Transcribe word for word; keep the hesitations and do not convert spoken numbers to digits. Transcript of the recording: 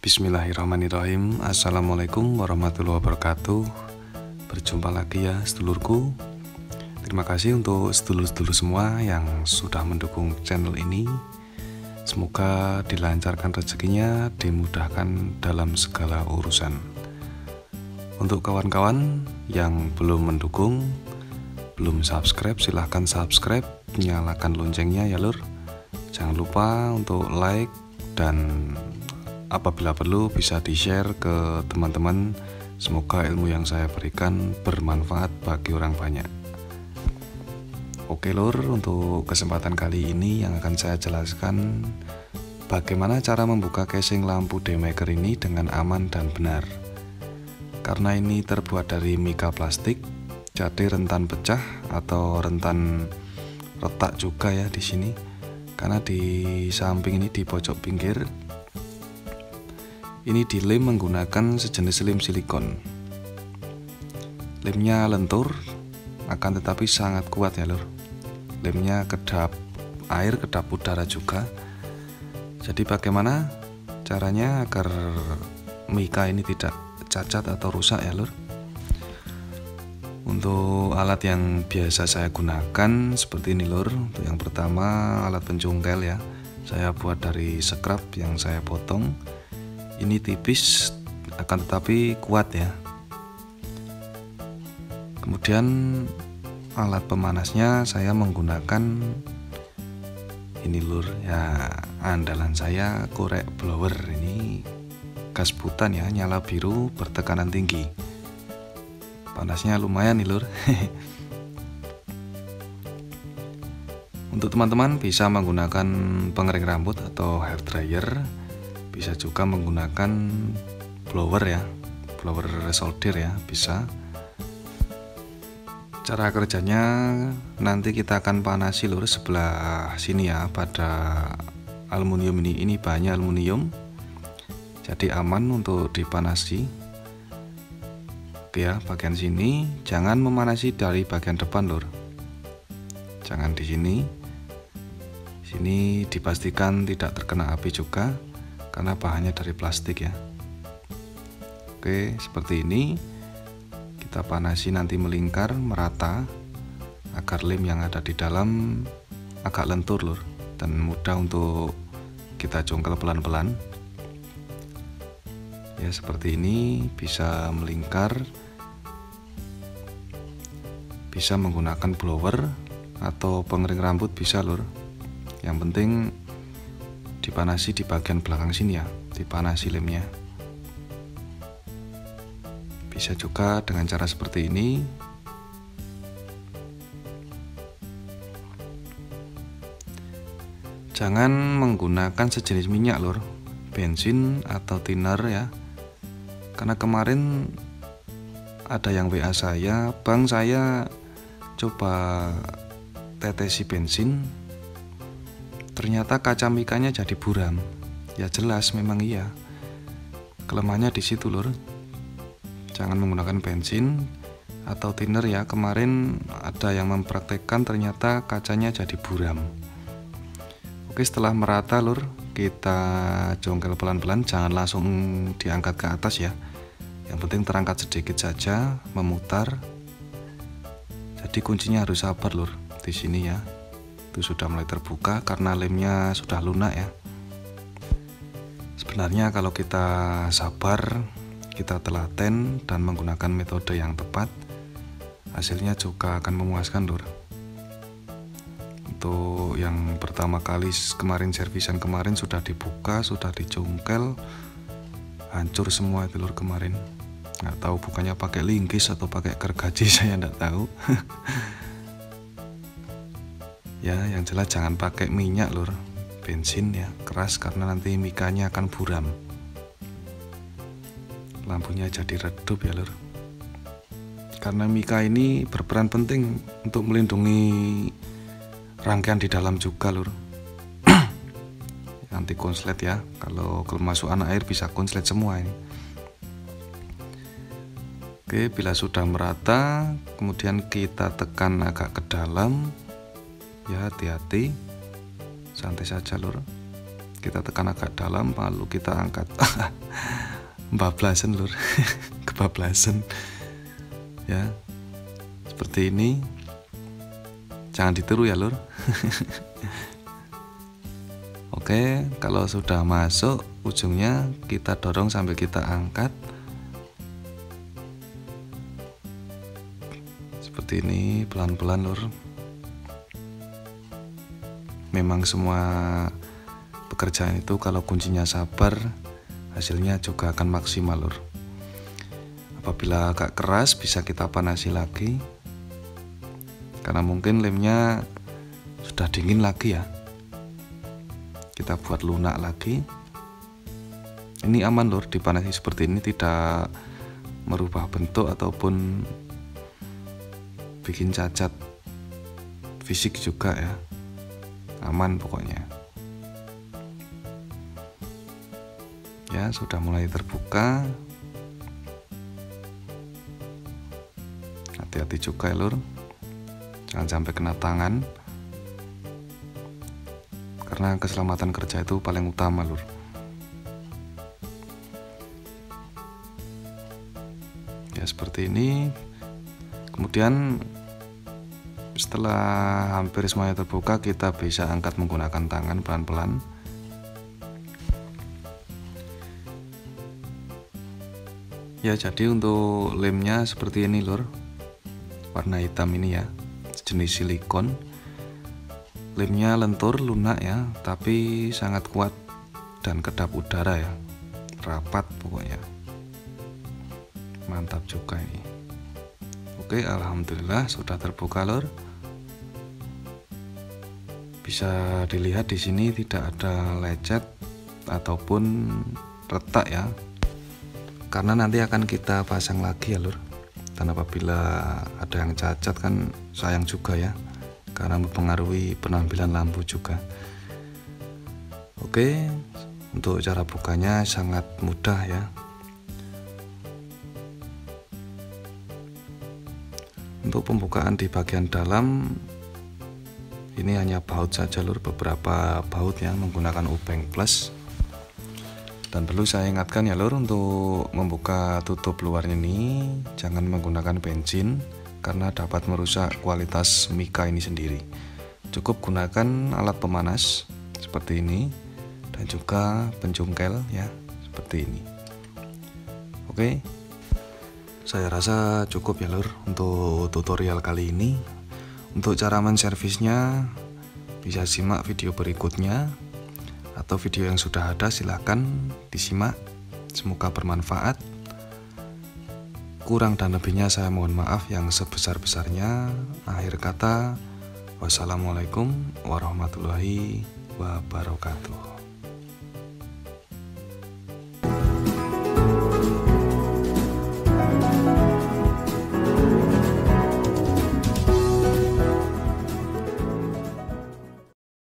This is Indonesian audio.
Bismillahirrahmanirrahim. Assalamualaikum warahmatullahi wabarakatuh. Berjumpa lagi ya sedulurku. Terima kasih untuk sedulur-sedulur semua yang sudah mendukung channel ini. Semoga dilancarkan rezekinya, dimudahkan dalam segala urusan. Untuk kawan-kawan yang belum mendukung, belum subscribe, silahkan subscribe, nyalakan loncengnya ya lur. Jangan lupa untuk like dan apabila perlu bisa di-share ke teman-teman. Semoga ilmu yang saya berikan bermanfaat bagi orang banyak. Oke lur, untuk kesempatan kali ini yang akan saya jelaskan bagaimana cara membuka casing lampu daymaker ini dengan aman dan benar. Karena ini terbuat dari mika plastik, jadi rentan pecah atau rentan retak juga ya di sini. Karena di samping ini, di pojok pinggir ini dilem menggunakan sejenis lem silikon. Lemnya lentur, akan tetapi sangat kuat ya lur. Lemnya kedap air, kedap udara juga. Jadi bagaimana caranya agar mika ini tidak cacat atau rusak ya lur? Untuk alat yang biasa saya gunakan seperti ini lur. Untuk yang pertama alat pencungkel ya. Saya buat dari scrap yang saya potong. Ini tipis akan tetapi kuat ya. Kemudian alat pemanasnya saya menggunakan ini lur ya, andalan saya korek blower. Ini gas butan ya, nyala biru bertekanan tinggi. Panasnya lumayan nih lur. Untuk teman-teman bisa menggunakan pengering rambut atau hair dryer. Bisa juga menggunakan blower ya, blower solder ya, bisa. Cara kerjanya nanti kita akan panasi lur sebelah sini ya, pada aluminium ini. Ini bahannya aluminium, jadi aman untuk dipanasi. Oke ya, bagian sini jangan memanasi dari bagian depan lur. Jangan di sini. Sini dipastikan tidak terkena api juga, karena bahannya dari plastik ya. Oke, seperti ini kita panasi nanti melingkar merata agar lem yang ada di dalam agak lentur lur dan mudah untuk kita congkel pelan-pelan ya. Seperti ini bisa melingkar, bisa menggunakan blower atau pengering rambut bisa lur. Yang penting dipanasi di bagian belakang sini ya, dipanasi lemnya. Bisa juga dengan cara seperti ini. Jangan menggunakan sejenis minyak lur, bensin atau thinner ya. Karena kemarin ada yang W A saya, bang saya coba tetesi bensin, ternyata kaca mikanya jadi buram. Ya jelas memang iya, kelemahannya di situ lur. Jangan menggunakan bensin atau thinner ya. Kemarin ada yang mempraktekkan ternyata kacanya jadi buram. Oke, setelah merata lur, kita jongkel pelan-pelan, jangan langsung diangkat ke atas ya. Yang penting terangkat sedikit saja, memutar. Jadi kuncinya harus sabar lur di sini ya. Itu sudah mulai terbuka karena lemnya sudah lunak ya. Sebenarnya kalau kita sabar, kita telaten dan menggunakan metode yang tepat, hasilnya juga akan memuaskan lur. Untuk yang pertama kali kemarin servisan kemarin sudah dibuka, sudah dicongkel, hancur semua itu lur kemarin. Nggak tahu bukannya pakai linggis atau pakai gergaji, saya nggak tahu. Ya, yang jelas jangan pakai minyak lur, bensin ya, keras karena nanti mikanya akan buram. Lampunya jadi redup ya lur. Karena mika ini berperan penting untuk melindungi rangkaian di dalam juga lur. Anti konslet ya, kalau kemasukan air bisa konslet semua ini. Oke, bila sudah merata, kemudian kita tekan agak ke dalam. Ya hati-hati, santai saja lur. kita tekan agak dalam lalu kita angkat. Bablasan lur. Kebablasan ya, seperti ini. Jangan ditiru ya lur. Oke, kalau sudah masuk ujungnya kita dorong sambil kita angkat seperti ini, pelan-pelan lur. Memang semua pekerjaan itu kalau kuncinya sabar, hasilnya juga akan maksimal lur. Apabila agak keras bisa kita panasi lagi, karena mungkin lemnya sudah dingin lagi ya. Kita buat lunak lagi. Ini aman lur, dipanasi seperti ini tidak merubah bentuk ataupun bikin cacat fisik juga ya. Aman pokoknya. Ya, sudah mulai terbuka. Hati-hati juga ya lur, jangan sampai kena tangan, karena keselamatan kerja itu paling utama lur. Ya seperti ini. Kemudian setelah hampir semuanya terbuka, kita bisa angkat menggunakan tangan pelan-pelan. Ya, jadi untuk lemnya seperti ini lur, warna hitam ini ya, jenis silikon. Lemnya lentur, lunak ya, tapi sangat kuat dan kedap udara ya, rapat pokoknya. Mantap juga ini. Oke, alhamdulillah sudah terbuka lur. Bisa dilihat di sini tidak ada lecet ataupun retak ya, karena nanti akan kita pasang lagi ya lur. Dan apabila ada yang cacat kan sayang juga ya, karena mempengaruhi penampilan lampu juga. Oke, untuk cara bukanya sangat mudah ya. Untuk pembukaan di bagian dalam ini hanya baut saja lur, beberapa baut ya menggunakan Ubeng Plus. Dan perlu saya ingatkan ya lur, untuk membuka tutup luarnya ini jangan menggunakan bensin karena dapat merusak kualitas mika ini sendiri. Cukup gunakan alat pemanas seperti ini dan juga pencungkel ya, seperti ini. Oke, saya rasa cukup ya lur untuk tutorial kali ini. Untuk cara menservisnya bisa simak video berikutnya, atau video yang sudah ada silahkan disimak. Semoga bermanfaat. Kurang dan lebihnya saya mohon maaf yang sebesar-besarnya. Akhir kata, wassalamualaikum warahmatullahi wabarakatuh.